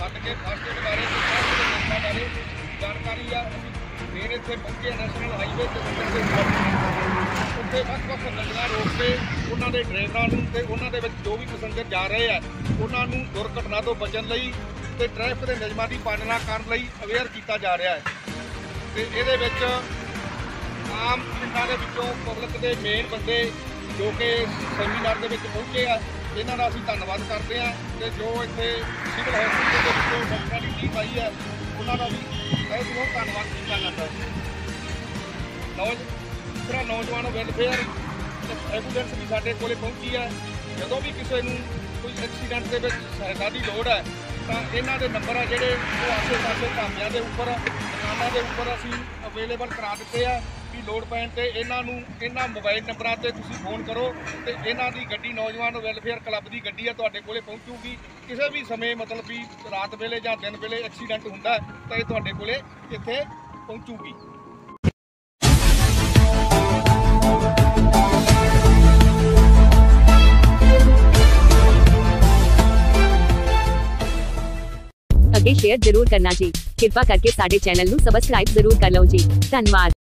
छड्ड के first aid बारे ते फस्ट एड नशा बारे जानकारी आ मेन इत्थे पहुंचे नैशनल हाईवे ते उत्थे ਵੱਖ-ਵੱਖ ਗੱਡੀਆਂ रोक के ਉਹਨਾਂ ਦੇ ਡਰਾਈਵਰਾਂ ਨੂੰ ਤੇ ਉਹਨਾਂ ਦੇ ਵਿੱਚ ਜੋ ਵੀ ਪੈਸੇਂਜਰ ਜਾ ਰਹੇ ਆ ਉਹਨਾਂ ਨੂੰ ਦੁਰਘਟਨਾ ਤੋਂ ਬਚਣ ਲਈ ਤੇ ਟ੍ਰੈਫਿਕ ਦੇ ਨਿਯਮਾਂ ਦੀ ਪਾਲਣਾ ਕਰਨ ਲਈ ਅਵੇਅਰ ਕੀਤਾ ਜਾ ਰਿਹਾ ਹੈ ਤੇ ਇਹਦੇ ਵਿੱਚ ਆਮ ਪਿੰਡਾਂ ਦੇ ਵਿੱਚੋਂ ਪਬਲਿਕ ਦੇ ਮੇਨ ਬੰਦੇ ਜੋ ਕਿ ਸੈਮੀਨਾਰ ਦੇ ਵਿੱਚ ਪਹੁੰਚੇ ਆ ਇਹਨਾਂ ਦਾ ਅਸੀਂ ਧੰਨਵਾਦ ਕਰਦੇ ਹਾਂ ਤੇ ਜੋ ਇੱਥੇ ਸਿਵਲ ਹਸਪਤਾਲ ਦੇ ਵਿੱਚੋਂ ਡਾਕਟਰਾਂ ਦੀ ਟੀਮ ਆਈ ਹੈ ਉਹਨਾਂ ਦਾ ਵੀ ਬਹੁਤ ਧੰਨਵਾਦ ਕੀਤਾ ਜਾਂਦਾ ਹੈ। ਦੂਸਰਾ ਨੌਜਵਾਨ ਵੈਲਫੇਅਰ ਐਂਬੂਲੈਂਸ ਵੀ ਸਾਡੇ ਕੋਲੇ ਪਹੁੰਚੀ ਹੈ। ਜਦੋਂ ਵੀ ਕਿਸੇ ਨੂੰ ਕੋਈ ਐਕਸੀਡੈਂਟ ਦੇ ਵਿੱਚ ਸਹਾਇਤਾ ਦੀ ਲੋੜ ਹੈ ਤਾਂ ਇਹਨਾਂ ਦੇ ਨੰਬਰ ਆ ਜਿਹੜੇ ਉਹ ਆਸੇ-ਪਾਸੇ ਢਾਬਿਆਂ ਦੇ ਉੱਪਰ ਦੁਕਾਨਾਂ ਦੇ ਉੱਪਰ ਅਸੀਂ ਅਵੇਲੇਬਲ ਕਰਾ ਦਿੱਤੇ ਆ ਵੀ ਲੋੜ ਪੈਣ ਤੇ ਇਹਨਾਂ ਨੂੰ ਇਹਨਾਂ ਮੋਬਾਈਲ ਨੰਬਰਾਂ ਤੇ ਤੁਸੀਂ ਫੋਨ ਕਰੋ ਤੇ ਇਹਨਾਂ ਦੀ ਗੱਡੀ ਨੌਜਵਾਨ ਵੈਲਫੇਅਰ ਕਲੱਬ ਦੀ ਗੱਡੀ ਆ ਤੁਹਾਡੇ ਕੋਲੇ ਪਹੁੰਚੂਗੀ। ਕਿਸੇ ਵੀ ਸਮੇਂ ਮਤਲਬ ਵੀ ਰਾਤ ਵੇਲੇ ਜਾਂ ਦਿਨ ਵੇਲੇ ਐਕਸੀਡੈਂਟ ਹੁੰਦਾ ਤਾਂ ਇਹ ਤੁਹਾਡੇ ਕੋਲੇ ਇੱਥੇ ਪਹੁੰਚੂਗੀ। ਅੱਗੇ ਸ਼ੇਅਰ ਜ਼ਰੂਰ ਕਰਨਾ ਜੀ। ਕਿਰਪਾ ਕਰਕੇ ਸਾਡੇ ਚੈਨਲ ਨੂੰ ਸਬਸਕ੍ਰਾਈਬ ਜ਼ਰੂਰ ਕਰ ਲਓ ਜੀ। ਧੰਨਵਾਦ।